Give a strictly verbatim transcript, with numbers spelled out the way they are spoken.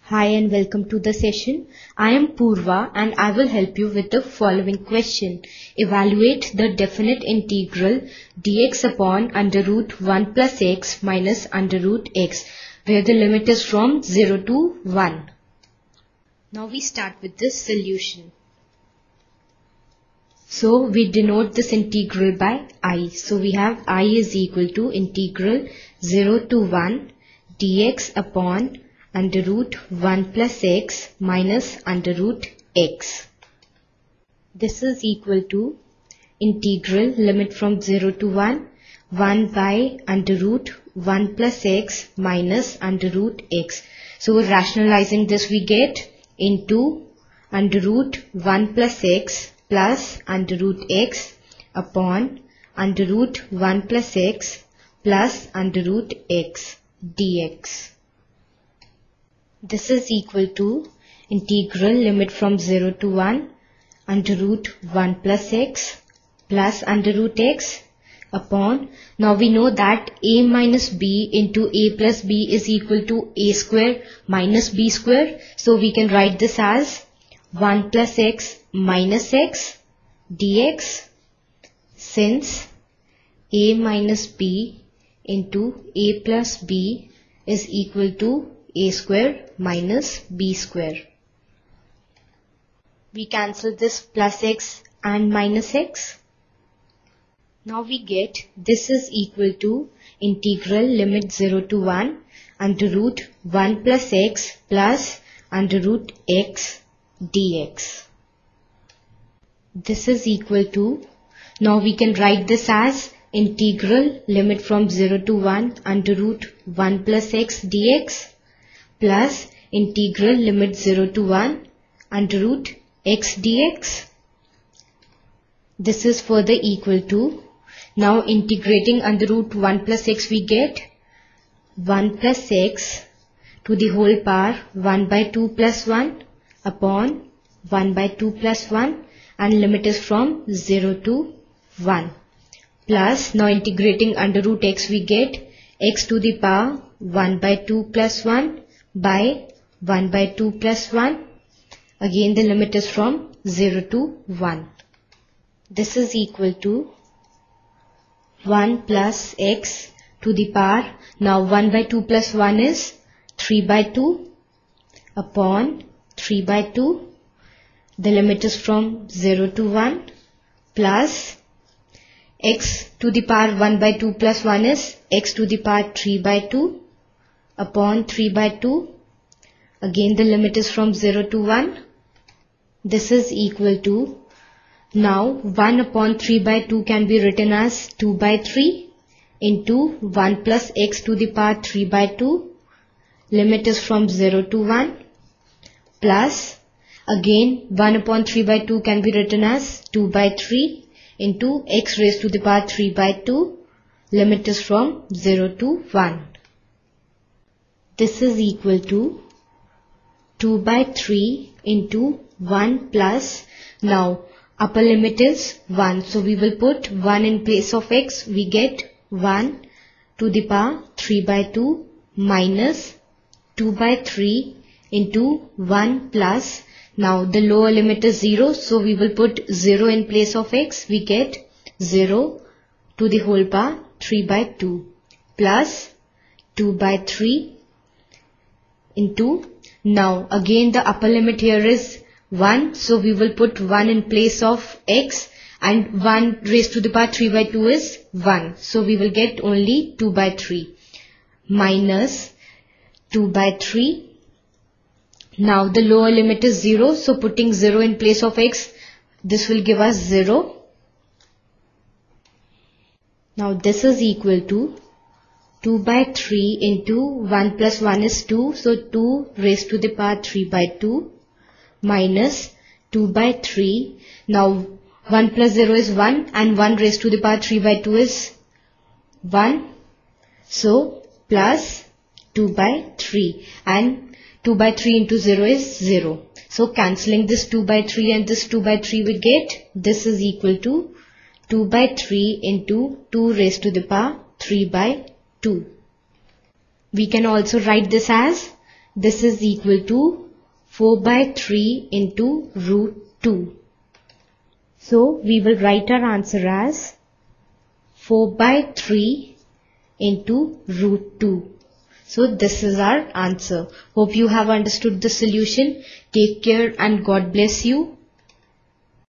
Hi and welcome to the session. I am Purva and I will help you with the following question. Evaluate the definite integral dx upon under root one plus x minus under root x where the limit is from zero to one. Now we start with this solution. So we denote this integral by I. So we have I is equal to integral zero to one dx upon under root one plus x minus under root x. This is equal to integral limit from zero to one, one by under root one plus x minus under root x. So rationalizing this we get into under root one plus x plus under root x upon under root one plus x plus under root x dx. This is equal to integral limit from zero to one under root one plus x plus under root x upon, now we know that a minus b into a plus b is equal to a square minus b square. So we can write this as one plus x minus x dx, since a minus b into a plus b is equal to a square minus b square. We cancel this plus x and minus x. Now we get this is equal to integral limit zero to one under root one plus x plus under root x dx. This is equal to, now we can write this as integral limit from zero to one under root one plus x dx plus integral limit zero to one under root x dx. This is further equal to, now integrating under root one plus x we get one plus x to the whole power one by two plus one upon one by two plus one, and limit is from zero to one, plus now integrating under root x we get x to the power one by two plus one by one by two plus one. Again the limit is from zero to one. This is equal to one plus x to the power, now one by two plus one is three by two upon three by two. The limit is from zero to one, plus x to the power one by two plus one is x to the power three by two upon three by two. Again the limit is from zero to one. This is equal to, now one upon three by two can be written as two by three into one plus x to the power three by two. Limit is from zero to one, plus again one upon three by two can be written as two by three into x raised to the power three by two. Limit is from zero to one. This is equal to two by three into one plus, now upper limit is one, so we will put one in place of x. We get one to the power three by two minus two by three into one plus, now the lower limit is zero, so we will put zero in place of x. We get zero to the whole power three by two plus two by three into, now again the upper limit here is one, so we will put one in place of x, and one raised to the power three by two is one, so we will get only two by three minus two by three. Now the lower limit is zero, so putting zero in place of x, this will give us zero. Now this is equal to two by three into one plus one is two, so two raised to the power three by two minus two by three. Now one plus zero is one and one raised to the power three by two is one, so plus two by three, and two by three into zero is zero. So cancelling this two by three and this two by three we get, this is equal to two by three into two raised to the power three by two. We can also write this as This is equal to four by three into root two. So we will write our answer as four by three into root two. So this is our answer. Hope you have understood the solution. Take care and God bless you.